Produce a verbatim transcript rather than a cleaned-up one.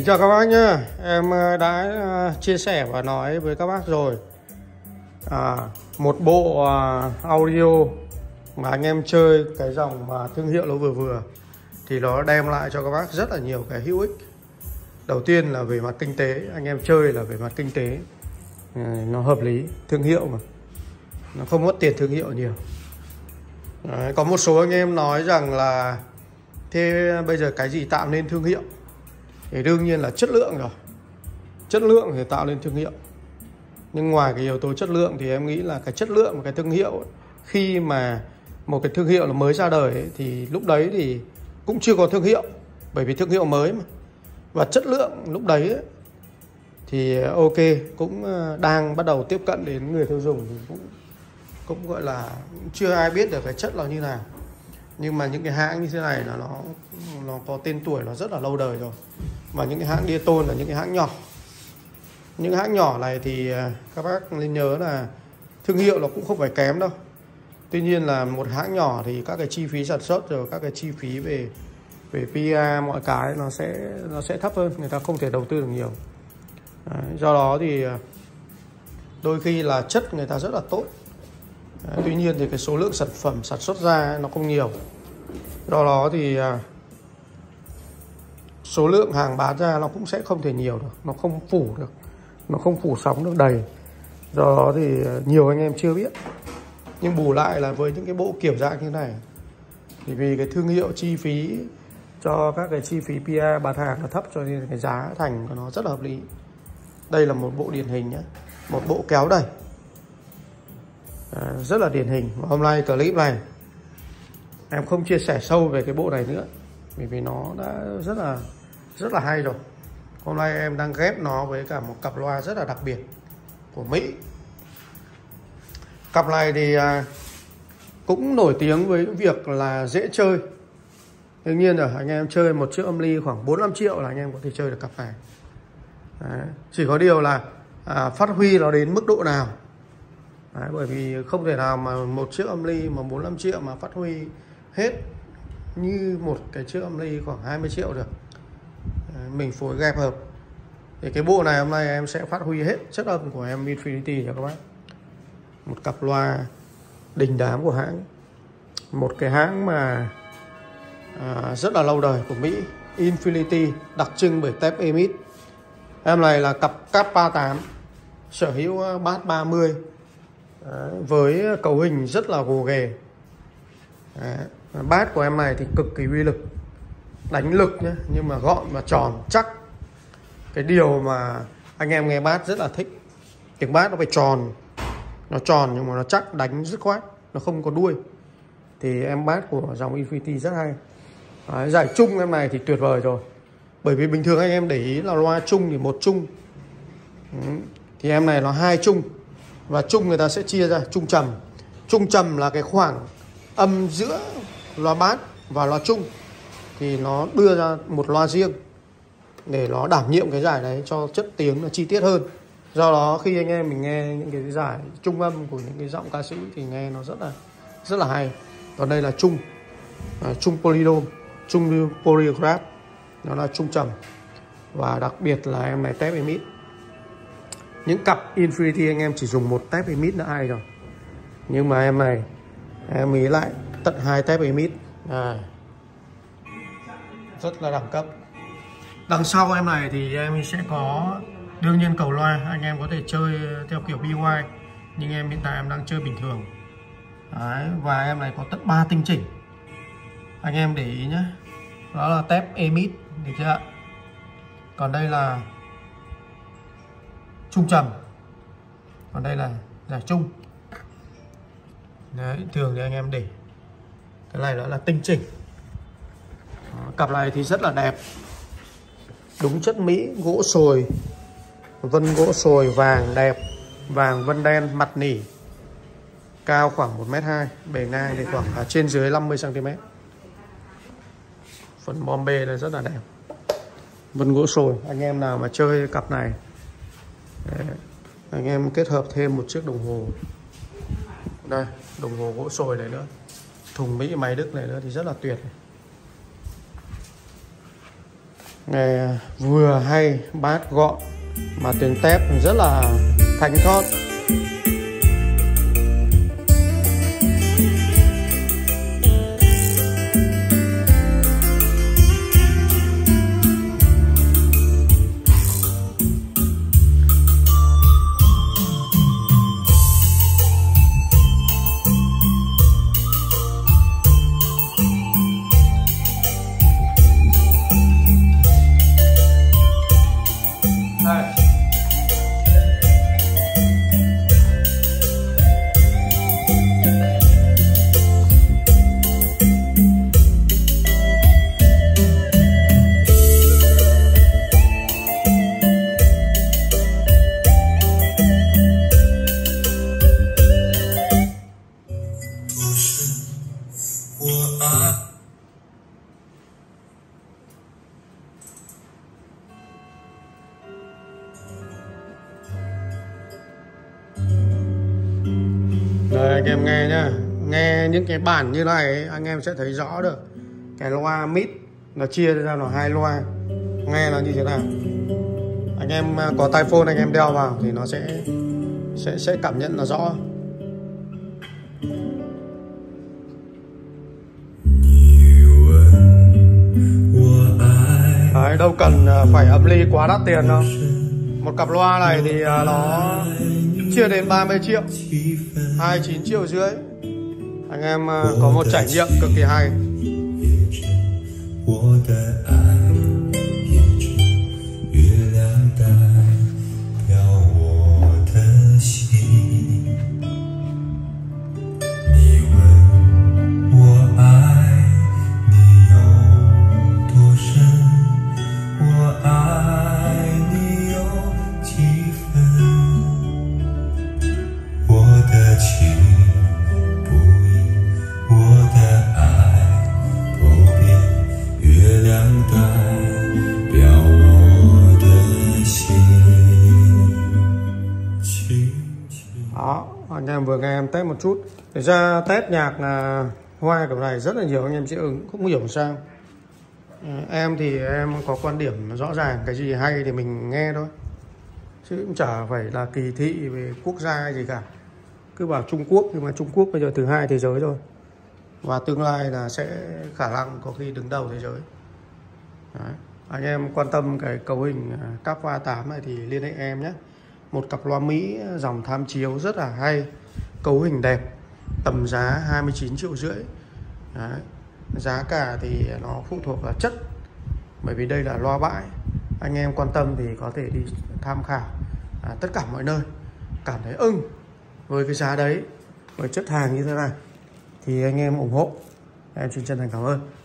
chào các bác nhé. Em đã chia sẻ và nói với các bác rồi, à, một bộ audio mà anh em chơi cái dòng mà thương hiệu nó vừa vừa thì nó đem lại cho các bác rất là nhiều cái hữu ích. Đầu tiên là về mặt kinh tế, anh em chơi là về mặt kinh tế nó hợp lý, thương hiệu mà nó không mất tiền thương hiệu nhiều. Đấy, có một số anh em nói rằng là thế bây giờ cái gì tạo nên thương hiệu? Thì đương nhiên là chất lượng rồi. Chất lượng thì tạo nên thương hiệu. Nhưng ngoài cái yếu tố chất lượng thì em nghĩ là cái chất lượng của cái thương hiệu ấy, khi mà một cái thương hiệu nó mới ra đời ấy, thì lúc đấy thì cũng chưa có thương hiệu, bởi vì thương hiệu mới mà. Và chất lượng lúc đấy ấy, thì ok, cũng đang bắt đầu tiếp cận đến người tiêu dùng, thì cũng cũng gọi là chưa ai biết được cái chất là như nào. Nhưng mà những cái hãng như thế này là nó nó có tên tuổi, nó rất là lâu đời rồi. Và những cái hãng đĩa tôn là những cái hãng nhỏ. Những hãng nhỏ này thì các bác nên nhớ là thương hiệu nó cũng không phải kém đâu. Tuy nhiên là một hãng nhỏ thì các cái chi phí sản xuất rồi các cái chi phí về về pê e mọi cái nó sẽ nó sẽ thấp hơn, người ta không thể đầu tư được nhiều. Đấy, do đó thì đôi khi là chất người ta rất là tốt. Đấy, tuy nhiên thì cái số lượng sản phẩm sản xuất ra nó không nhiều. Do đó thì số lượng hàng bán ra nó cũng sẽ không thể nhiều được, nó không phủ được, nó không phủ sóng được đầy. Do đó thì nhiều anh em chưa biết. Nhưng bù lại là với những cái bộ kiểu dạng như này thì vì cái thương hiệu, chi phí cho các cái chi phí pê e bán hàng nó thấp, cho nên cái giá thành của nó rất là hợp lý. Đây là một bộ điển hình nhé, một bộ kéo đẩy à, rất là điển hình. Và hôm nay clip này em không chia sẻ sâu về cái bộ này nữa, bởi vì nó đã rất là rất là hay rồi. Hôm nay em đang ghép nó với cả một cặp loa rất là đặc biệt của Mỹ. Cặp này thì cũng nổi tiếng với việc là dễ chơi. Đương nhiên rồi, anh em chơi một chiếc âm ly khoảng bốn năm triệu là anh em có thể chơi được cặp này. Đấy. Chỉ có điều là à, phát huy nó đến mức độ nào. Đấy, bởi vì không thể nào mà một chiếc âm ly mà bốn năm triệu mà phát huy hết như một cái chiếc âm ly khoảng hai mươi triệu được. Đấy, mình phối ghép hợp. Thì cái bộ này hôm nay em sẽ phát huy hết chất âm của em Infinity cho các bác. Một cặp loa đình đám của hãng, một cái hãng mà à, rất là lâu đời của Mỹ, Infinity, đặc trưng bởi tép Emit. Em này là cặp cáp ba tám, sở hữu bass ba mươi. Đấy, với cấu hình rất là gồ ghề. Đấy, bass của em này thì cực kỳ uy lực, đánh lực nhé, nhưng mà gọn và tròn chắc. Cái điều mà anh em nghe bass rất là thích, tiếng bass nó phải tròn, nó tròn nhưng mà nó chắc, đánh dứt khoát, nó không có đuôi. Thì em bass của dòng Infinity rất hay. Đấy, giải trung em này thì tuyệt vời rồi. Bởi vì bình thường anh em để ý là loa trung thì một trung, ừ. thì em này nó hai trung. Và trung người ta sẽ chia ra trung trầm. Trung trầm là cái khoảng âm giữa loa bass và loa trung, thì nó đưa ra một loa riêng để nó đảm nhiệm cái giải đấy cho chất tiếng nó chi tiết hơn. Do đó khi anh em mình nghe những cái giải trung âm của những cái giọng ca sĩ thì nghe nó rất là rất là hay. Còn đây là trung à, trung polydome, trung polygraph, nó là trung trầm. Và đặc biệt là em này tép Emit. Những cặp Infinity anh em chỉ dùng một tép Emit đã hay rồi. Nhưng mà em này em ý lại tận hai tép Emit à, rất là đẳng cấp. Đằng sau em này thì em sẽ có đương nhiên cầu loa, anh em có thể chơi theo kiểu bê i, nhưng em hiện tại em đang chơi bình thường. Đấy, và em này có tận ba tinh chỉnh. Anh em để ý nhé, đó là tép Emit, được chưa ạ? Còn đây là trung trầm, còn đây là giải trung. Đấy, thường thì anh em để cái này đó là tinh chỉnh. Đó, cặp này thì rất là đẹp, đúng chất Mỹ, gỗ sồi, vân gỗ sồi vàng đẹp, vàng vân đen, mặt nỉ, cao khoảng một mét hai, bề ngang thì khoảng à, trên dưới năm mươi xăng ti mét. Phần bom bê này rất là đẹp, vân gỗ sồi. Anh em nào mà chơi cặp này, đấy, anh em kết hợp thêm một chiếc đồng hồ, đây đồng hồ gỗ sồi này nữa, thùng Mỹ máy Đức này nữa thì rất là tuyệt. Nghe vừa hay, bát gọn mà tiếng tép rất là thanh thoát. Đây anh em nghe nhá, nghe những cái bản như này ấy, anh em sẽ thấy rõ được cái loa mid nó chia ra là hai loa, nghe nó như thế nào. Anh em có tai phone anh em đeo vào thì nó sẽ sẽ sẽ cảm nhận nó rõ. Đấy, đâu cần phải âm ly quá đắt tiền đâu. Một cặp loa này thì nó chia đến ba mươi triệu, hai mươi chín triệu rưỡi. Anh em có một trải nghiệm cực kỳ hay. Đó, anh em vừa nghe em test một chút. Thực ra test nhạc là hoa kiểu này rất là nhiều anh em sẽ ứng, không hiểu sao. Em thì em có quan điểm rõ ràng, cái gì hay thì mình nghe thôi, chứ cũng chả phải là kỳ thị về quốc gia hay gì cả. Cứ bảo Trung Quốc, nhưng mà Trung Quốc bây giờ thứ hai thế giới rồi, và tương lai là sẽ khả năng có khi đứng đầu thế giới. Đấy. Anh em quan tâm cái cấu hình Capva a tám này thì liên hệ em nhé. Một cặp loa Mỹ dòng tham chiếu rất là hay, cấu hình đẹp, tầm giá hai mươi chín triệu rưỡi. Đấy. Giá cả thì nó phụ thuộc vào chất, bởi vì đây là loa bãi. Anh em quan tâm thì có thể đi tham khảo à, tất cả mọi nơi. Cảm thấy ưng với cái giá đấy, với chất hàng như thế này thì anh em ủng hộ. Em xin chân thành cảm ơn.